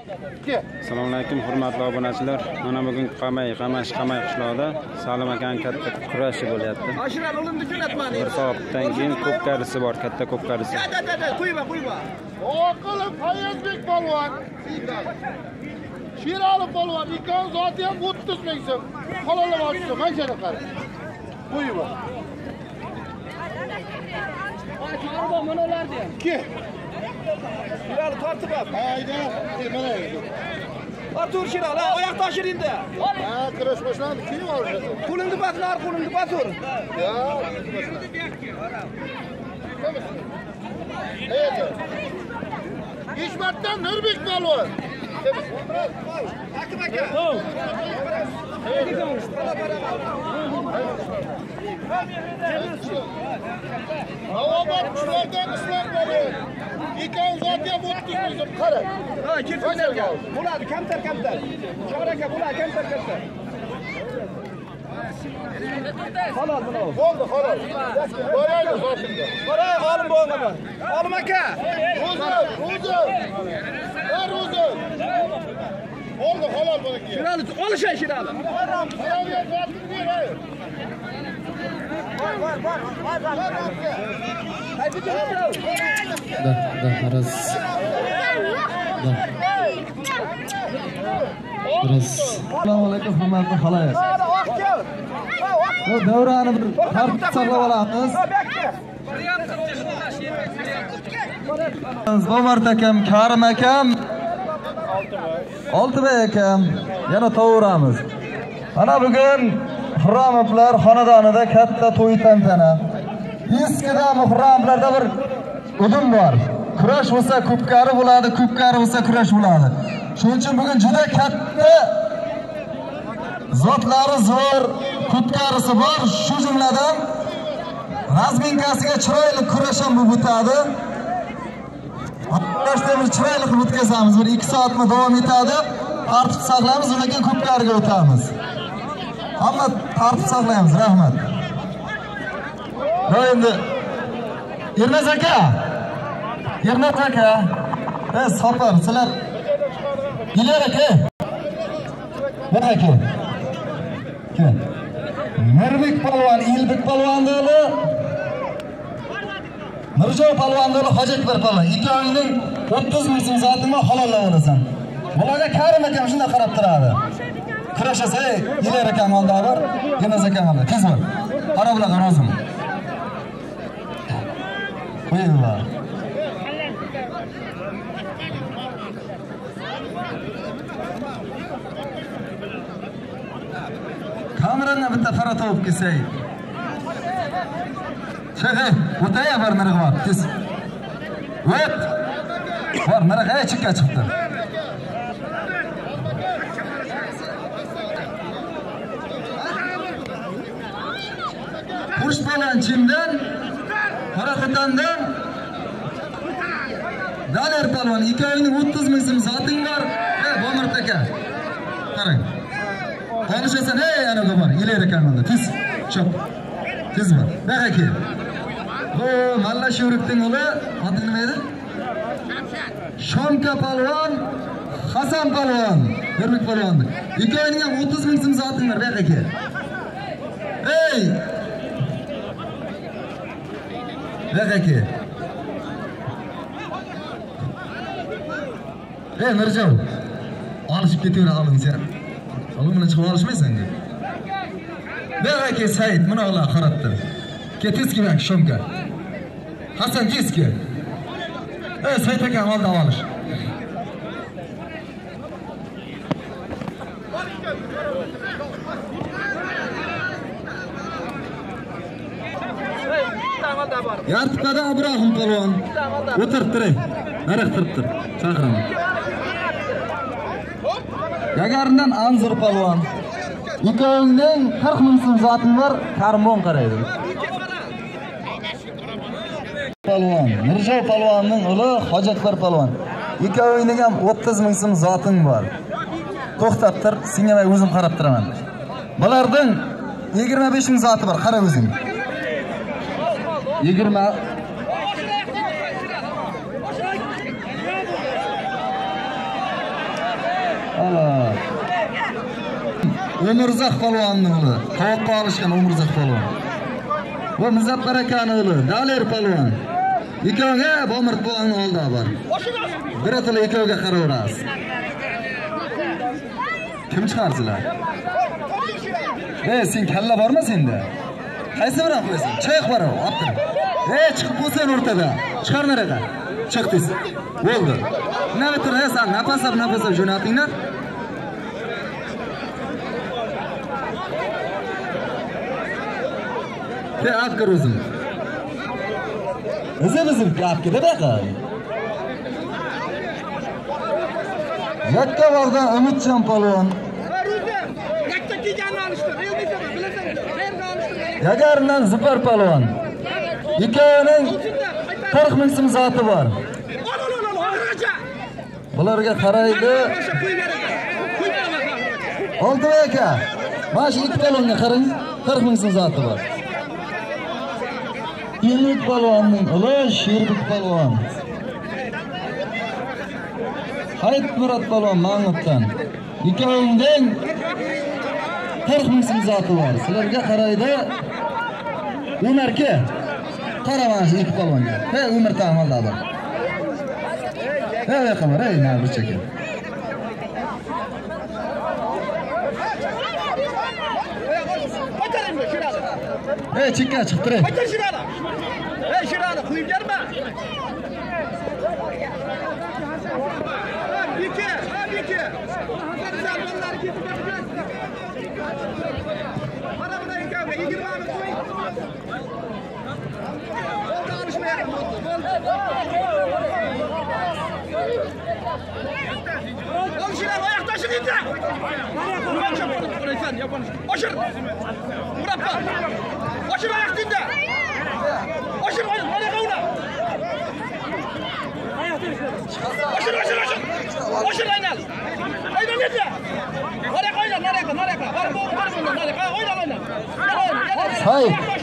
Assalomu alaykum hurmatli obunachilar. Mana bugun Qamash qishlog'ida Salim akaning katta kurashi bo'lyapti. Bir soatdan keyin ko'pkarisi bor, katta ko'pkarisi. Qo'yma. Oqilov Fayazbek polvon. Sherali polvon ikkovi zoti ham 30 ming so'm. Qolallamoqchi, qanchaga qarab. Qo'yma. Arba manalardi ham. Ke. Sherali tortib ap. Hayda, mana endi. Artur Sherali, oyoq tashir endi. Ha, kurash boshlandi. Keyin olishadi. Qo'lingni batlar, qo'lingni batur. Ya. Hayda. İşmatdan Nurbek polvon. Hakim aka. Havabat kuşlardan ıslar polvon. İkan zati ham 30 ming so'm. Qara. Ha, ketib bo'ladi, kamtar. Shahar aka bo'ladi, kamtar. Halol buni. Bo'ldi, halol. Borayli zotimda. Boray, olim bo'lmagan. Olim aka. Ro'za. Oldu, halol bo'ladi. Sherali, olishay Sherali. Halolga zotim ber. Var. Haydi jo'nab. Biraz. Assalomu alaykum hurmatli xaloyiq. Bu davrani bir tartib saqlab olamiz. Bomart akam, Karim akam, Oltibay akam yana to'g'ramiz. Mana bugun Hurromovlar xonadonida katta to'y tantana. Eskida Hurromovlarda bir udum bor. Kurash bo'lsa ko'pkari bo'ladi, ko'pkari bo'lsa kurash bo'ladi. Shuning uchun bugun juda katta zotlari zo'r, ko'pkarisi bor. Shu jumladan razminkasiga chiroyli kurash ham bo'lib o'tadi. Biz chiroyli qilib o'tkazamiz. Bir 2 soatmi davom etadi. Tartib saqlaymiz, undan keyin ko'pkariga o'tamiz. Hamma tartib saqlaymiz. Rahmat. Va endi Ernaz aka. Sopar, sizlar Giler aka. Mana aka. Nurbek polvon, Elbek polvonning o'g'li. Mirjo polvonning o'g'li Hojatbar polvon. Ikkovining 30 ming so'm zotimni halollab olasan. Bularga Karim akam shunday qarab turadi. Kurashasa, Giler akam oldi bor, Ernaz akam oldi. Tez bo'l. Qara bularga rozim. Qo'yinglar. Kamerani bitta farata olib kelsak. Shaqay, o'taya bir narga bor. Tez. O't. Bor, narga chiqqa chiqdi. Qush balanchimdan, Qoraxo'tandan Daler polvon, ikkovining 30 ming so'm zoting bor. Bomart aka. Qarang. Konuşasan, ana bor, ileri ekanmanda. Tez, chop. Tez bor. Baqa kel. Bu Malla Sho'rikning o'g'li, oti nima edi? Shomka polvon, Hasan polvon, Nurbek polvon. Ikkovining ham 30 ming so'm zoting bor, baqa kel. Ey! Baqa kel. Mirjo. Olishib ketaveramiz sen. Oğlum bunu çıkıp alışmaysan ki. Bana ki Said, bunu Allah qarabdi. Ke tezki bak Shomka. Hasan tezki. Said aka oldi olish. Yartiqada Ibrohim polvon. O'tirib turing. Naraq turib tur. Chaqiraman. Yagarindan Anzur polvon. Ikkovining 40 ming so'm zotim bor, Karimon qaraydi. Polvon, Mirjo polvonning o'g'li Hojatbar polvon. Ikkovining ham 30 ming so'm zoting bor. To'xtab tur, senga men o'zim qarab turaman. Bularning 25 ming zoti bor, qara o'zing. 20 Allah. Umurzoq polvonning o'g'li. Tovuqqa olishgan Umurzoq polvon. Bu Muzaffar akaning o'g'li, Daler polvon. Ikkovga Bomir polvonning oldida bor. Biratili ikkovga qaraverasiz. Kim chiqarsizlar? Sen kalla bormi senda? Qaysi bilan qo'yasan? Chiq bora, optir. Chiqib qo'ysan o'rtada. Chiqar nariga. Chiq tez. Bo'ldi. Nima tursan? Nafas jo'natinglar. Afkar o'zim. O'zim afkar baqa. Yakka bordan Umidjon polvon. Yakka kelganini olishdi. Bilmaysan, bilasan. Qayerga olishdi? Yagardan Zufar polvon. Ikkovining 40 ming so'm zoti bor. Bularga qaraydi. Oldi aka. Mana shu ikki polvonga qarang. 40 ming so'm zoti bor. Yellik polvonning o'g'li Sherbek polvon. Hayit Murod polvon Mang'utdan. Ikkovingdan 40 ming so'm zoti bor. Sizlarga qaraydi. Umarga qaramas ikki polvonga. Umar ta'malda bor. Qamar, navri chekin. Chekka chiqtir. Qo'ytir shirani. Shirani qo'yib berma. Biki. Hazar ballari ketib ketgan. Mana bunday ekan, 20 ming qo'y. Oldi olishmayapti. Olishlar oyoqda shidda. Oshir. Murabba. Oshir oyoqda. Oshir oyoqda. Oshir aynal. Aynal edi. Naraka. Var bu. Oyna. Hay.